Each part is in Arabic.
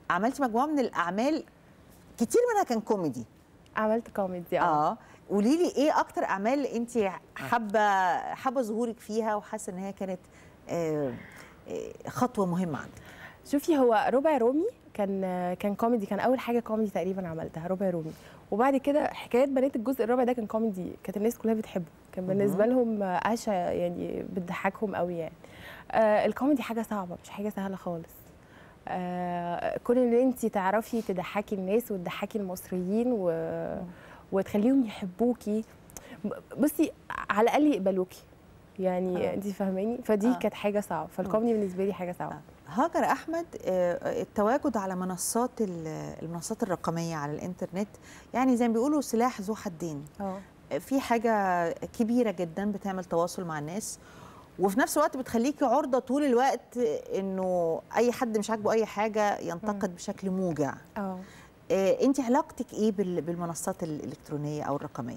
عملتي مجموعه من الاعمال كتير منها كان كوميدي. عملت كوميدي. قولي لي ايه اكتر اعمال انت حابه ظهورك فيها وحاسه ان هي كانت خطوه مهمه عندك؟ شوفي، هو ربع رومي كان كوميدي، كان اول حاجه كوميدي تقريبا عملتها، ربع رومي. وبعد كده حكايات بنات الجزء الرابع ده كان كوميدي، كانت الناس كلها بتحبه، كان بالنسبه لهم عشا يعني بتضحكهم قوي يعني. الكوميدي حاجه صعبه، مش حاجه سهله خالص. كون ان انت تعرفي تضحكي الناس وتضحكي المصريين وتخليهم يحبوكي، بصي على الاقل يقبلوكي يعني. انت فاهماني؟ فدي كانت حاجه صعبه، فالكوميدي بالنسبه لي حاجه صعبه. هاجر احمد، التواجد على المنصات الرقميه على الانترنت يعني زي ما بيقولوا سلاح ذو حدين. في حاجه كبيره جدا بتعمل تواصل مع الناس، وفي نفس الوقت بتخليكي عرضه طول الوقت انه اي حد مش عاجبه اي حاجه ينتقد بشكل موجع. انت علاقتك ايه بالمنصات الالكترونيه او الرقميه؟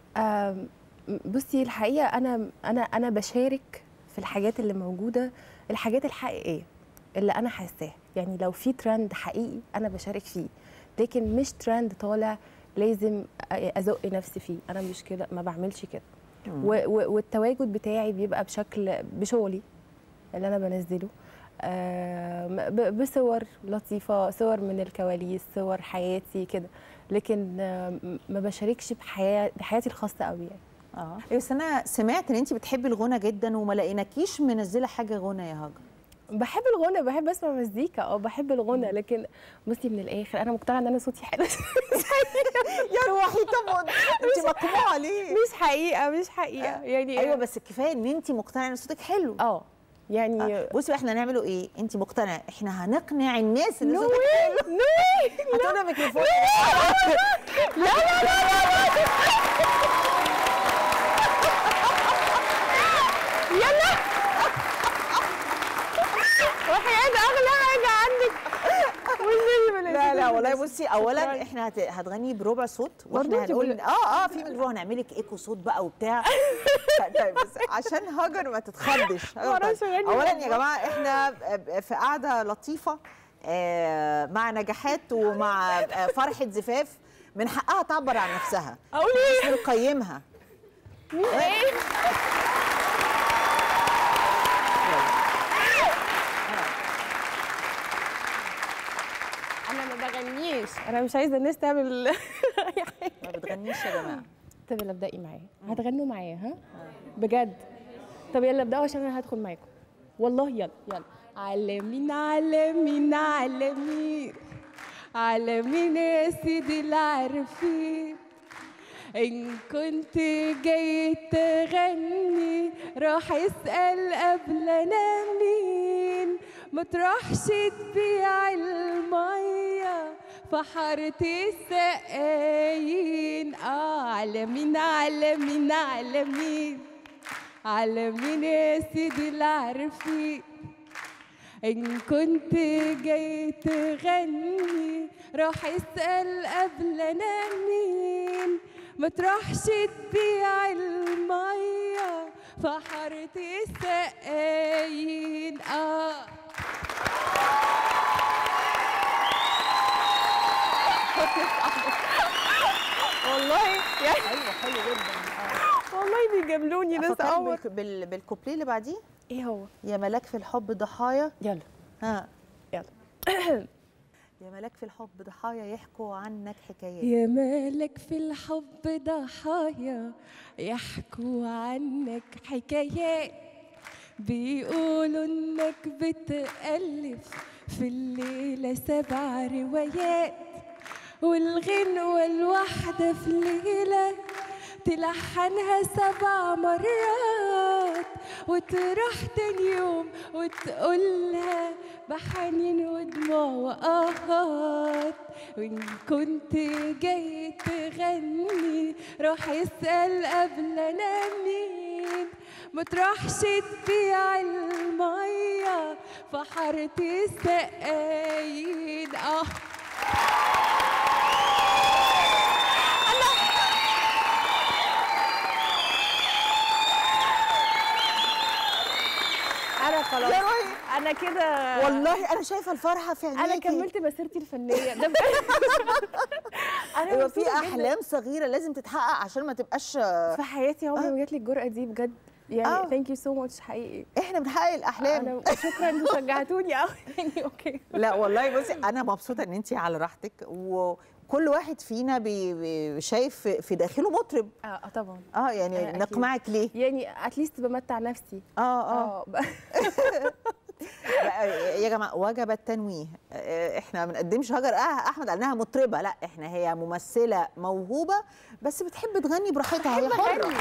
بصي الحقيقه انا بشارك في الحاجات اللي موجوده، الحاجات الحقيقيه اللي انا حاساها. يعني لو في ترند حقيقي انا بشارك فيه، لكن مش ترند طالع لازم ازق نفسي فيه. انا مش كده، ما بعملش كده. والتواجد بتاعي بيبقى بشغلي اللي انا بنزله، بصور لطيفه، صور من الكواليس، صور حياتي كده، لكن ما بشاركش بحياتي الخاصه قوي يعني. بس انا سمعت ان انت بتحبي الغنى جدا وما لقيناكيش منزله حاجه غنى يا هاجر. بحب الغنى، بحب اسمع مزيكا، بحب الغنى، لكن بصي من الاخر انا مقتنعه ان انا صوتي حلو. يا روحي، طب انت مقنوعه ليه؟ مش حقيقه يعني. ايوه بس كفايه ان انت مقتنعه ان صوتك حلو. يعني بصي احنا هنعمله ايه؟ انت مقتنعه، احنا هنقنع الناس ان صوتك حلو. هاتوا ميكروفون. لا لا لا يلا وحياة اغلى حاجه عندك. لا والله بصي، اولا احنا هتغني بربع صوت، واحنا هنقول في ميكروفون، هنعمل لك ايكو صوت بقى وبتاع. طيب بس عشان هاجر ما تتخضش. اولا يا جماعه احنا في قعده لطيفه مع نجاحات ومع فرحه زفاف، من حقها تعبر عن نفسها، مش بنقيمها. انا ما بغنيش، انا مش عايزه الناس تعمل اي حاجه. ما بتغنيش يا جماعه؟ طب يلا ابدأي معايا، هتغنوا معايا؟ ها بجد؟ طب يلا ابدأوا عشان انا هدخل معاكم والله. يلا عالمين عالمين عالمين عالمين يا سيدي العارفين، إن كنت جاي تغني راح اسأل قبلنا مين، ما تروحش تبيع المية في حارة السقايين. عالمين عالمين عالمين عالمين يا سيدي العارفين، إن كنت جاي تغني راح اسأل قبلنا مين، ما تروحش تبيع المية في حارة السقايين. والله يعني حلو جدا. والله بيجاملوني ناس قمر. بالكوبليه اللي بعديه ايه هو؟ يا ملاك في الحب ضحايا. يلا يلا يا ملاك في الحب ضحايا يحكوا عنك حكايات. يا مالك في الحب ضحايا يحكوا عنك حكايات، بيقولوا انك بتألف في الليلة 7 روايات، والغنوة الواحدة في ليلة تلحنها 7 مرات، وتروح تاني يوم وتقولها بحنين ودموع وآهات. وإن كنت جاي تغني روح اسأل قبلنا مين، ما تروحش تبيع المية في حارة السقايين. أنا خلاص، أنا انا كده والله انا شايفه الفرحه في عينيكي. انا كملت مسيرتي الفنيه ده انا في احلام صغيره لازم تتحقق عشان ما تبقاش في حياتي. عمري ما جات لي الجرأه دي بجد يعني. ثانك يو سو ماتش حقيقي. احنا بنحقق الاحلام. انا شكرا انتوا شجعتوني قوي يعني. اوكي لا والله بصي انا مبسوطه ان انت على راحتك، وكل واحد فينا شايف في داخله مطرب. طبعا. يعني نقمعك ليه؟ يعني اتليست بمتع نفسي. يا جماعه وجب التنويه، احنا ما بنقدمش هاجر احمد على انها مطربه، لا احنا هي ممثله موهوبه بس بتحب تغني براحتها، هي حره.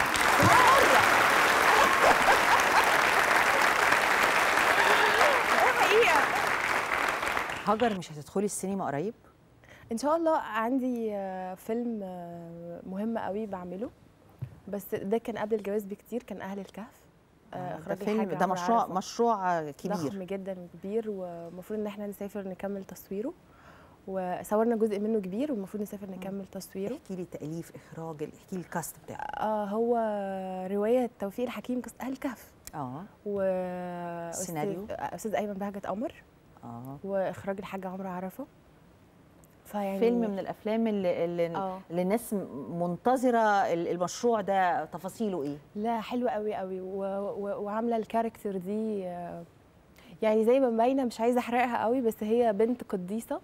حقيقه. هاجر مش هتدخلي السينما قريب؟ ان شاء الله. عندي فيلم مهم قوي بعمله، بس ده كان قبل الجواز بكتير، كان اهل الكهف. ده فيلم، ده مشروع كبير ضخم جدا وكبير، والمفروض ان احنا نسافر نكمل تصويره، وصورنا جزء منه كبير والمفروض نسافر نكمل تصويره. احكي لي تأليف، اخراج، احكي لي الكاست بتاعه. هو روايه توفيق الحكيم، قصه اهل الكهف. السيناريو استاذ ايمن بهجت قمر. واخراج الحاج عمرو عرفه. فيعني فيلم من الافلام اللي الناس منتظره المشروع ده، تفاصيله ايه؟ لا حلو قوي قوي، وعامله الكاركتر دي يعني زي ما باينه، مش عايزه احرقها قوي، بس هي بنت قديسه.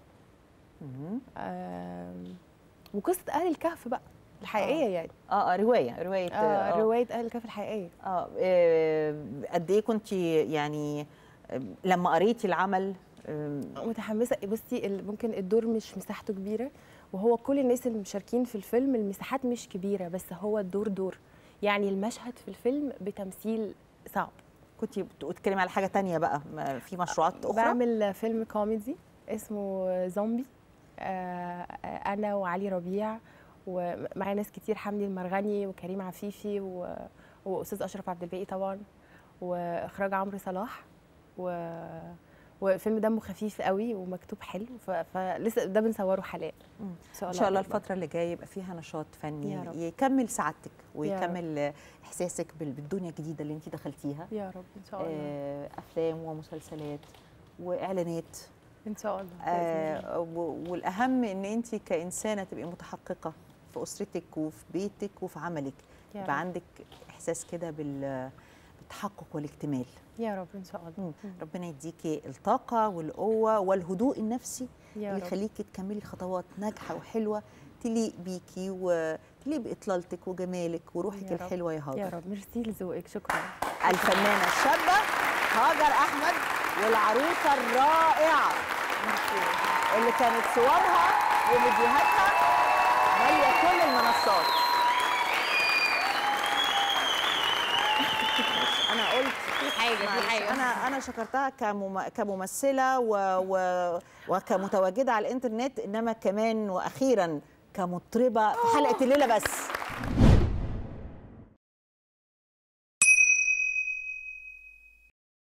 وقصه اهل الكهف بقى الحقيقيه يعني. روايه روايه اهل الكهف الحقيقيه. قد ايه كنت يعني لما قريتي العمل متحمسه؟ بصي ممكن الدور مش مساحته كبيره، وهو كل الناس اللي مشاركين في الفيلم المساحات مش كبيره، بس هو الدور دور يعني. المشهد في الفيلم بتمثيل صعب. كنت بتتكلمي على حاجه تانية بقى في مشروعات اخرى؟ بعمل فيلم كوميدي اسمه زومبي، انا وعلي ربيع، ومعايا ناس كتير، حمدي المرغني وكريم عفيفي واستاذ اشرف عبد الباقي طبعا، واخراج عمرو صلاح، وفيلم دمه خفيف قوي ومكتوب حلو، فلسه ده بنصوره حاليا. ان شاء الله الفتره اللي جايه يبقى فيها نشاط فني يكمل سعادتك ويكمل احساسك بالدنيا الجديده اللي انت دخلتيها. يا رب ان شاء الله. افلام ومسلسلات واعلانات ان شاء الله. والاهم ان انت كانسانه تبقي متحققه في اسرتك وفي بيتك وفي عملك، يبقى عندك احساس كده بالتحقق والاكتمال. يا رب ان شاء الله. ربنا يديكي الطاقه والقوه والهدوء النفسي اللي يخليكي تكملي خطوات ناجحه وحلوه تليق بيكي وتليق باطلالتك وجمالك وروحك الحلوه يا هاجر. يا رب. ميرسي لذوقك، شكرا. الفنانه الشابه هاجر احمد والعروسه الرائعه اللي كانت صورها وفيديوهاتها ماليه كل المنصات. انا قلت في حاجه انا شكرتها كممثله وكمتواجده على الانترنت، انما كمان واخيرا كمطربه في حلقه الليله بس.